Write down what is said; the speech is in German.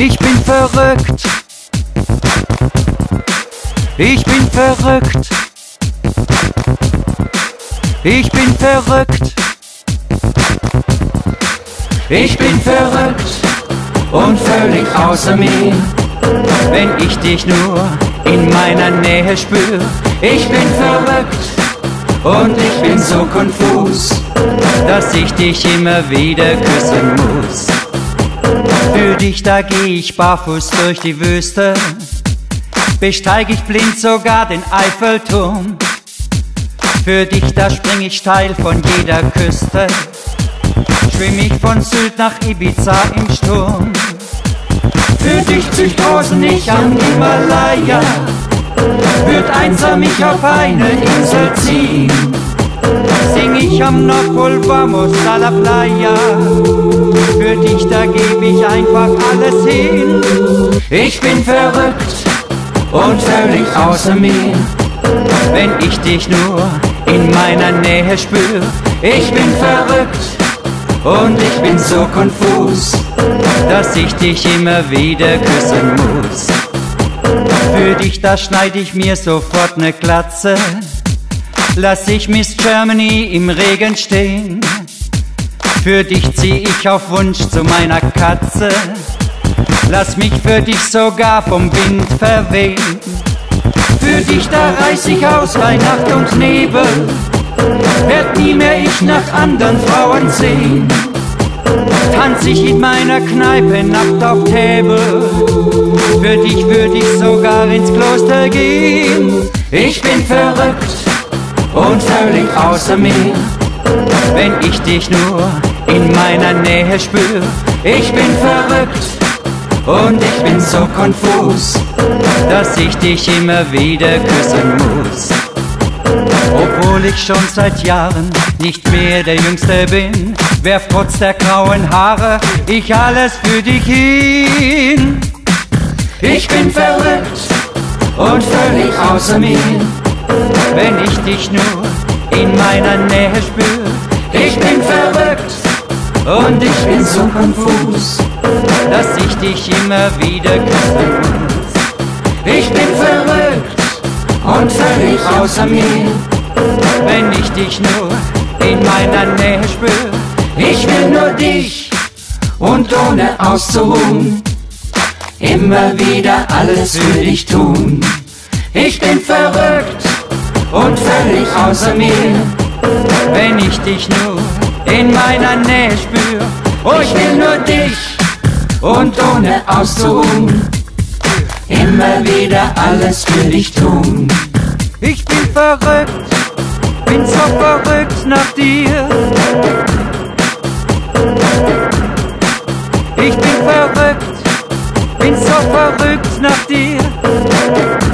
Ich bin verrückt. Ich bin verrückt. Ich bin verrückt. Ich bin verrückt und völlig außer mir, wenn ich dich nur in meiner Nähe spür. Ich bin verrückt und ich bin so konfus, dass ich dich immer wieder küssen muss. Für dich da geh ich barfuß durch die Wüste, besteig ich blind sogar den Eiffelturm. Für dich da spring ich steil von jeder Küste, schwimm ich von Sylt nach Ibiza im Sturm. Für dich zücht Rosen ich am Himalaya, würd einsam mich auf eine Insel ziehen. Sing ich am Nordpol Vamos a la Playa, für dich da geb ich einfach alles hin. Ich bin verrückt und völlig außer mir, wenn ich dich nur in meiner Nähe spür. Ich bin verrückt und ich bin so konfus, dass ich dich immer wieder küssen muss. Für dich da schneid ich mir sofort ne Glatze, lass ich Miss Germany im Regen stehen. Für dich zieh ich auf Wunsch zu meiner Katze, lass mich für dich sogar vom Wind verwehen. Für dich da reiß ich aus bei Nacht und Nebel, werd nie mehr ich nach anderen Frauen sehen. Tanz ich in meiner Kneipe nackt auf Table, für dich würd ich sogar ins Kloster gehen. Ich bin verrückt und völlig außer mir, wenn ich dich nur in meiner Nähe spür. Ich bin verrückt und ich bin so konfus, dass ich dich immer wieder küssen muss. Obwohl ich schon seit Jahren nicht mehr der Jüngste bin, werf trotz der grauen Haare ich alles für dich hin. Ich bin verrückt und völlig außer mir, wenn ich dich nur in meiner Nähe spür. Ich bin verrückt und ich bin so konfus, dass ich dich immer wieder küssen muss. Ich bin verrückt und völlig außer mir, wenn ich dich nur in meiner Nähe spür. Ich will nur dich und ohne auszuruhen, immer wieder alles für dich tun. Ich bin verrückt und völlig außer mir, wenn ich dich nur in meiner Nähe spür. Oh, ich will nur dich und ohne auszuruhen, immer wieder alles für dich tun. Ich bin verrückt, bin so verrückt nach dir. Ich bin verrückt, bin so verrückt nach dir.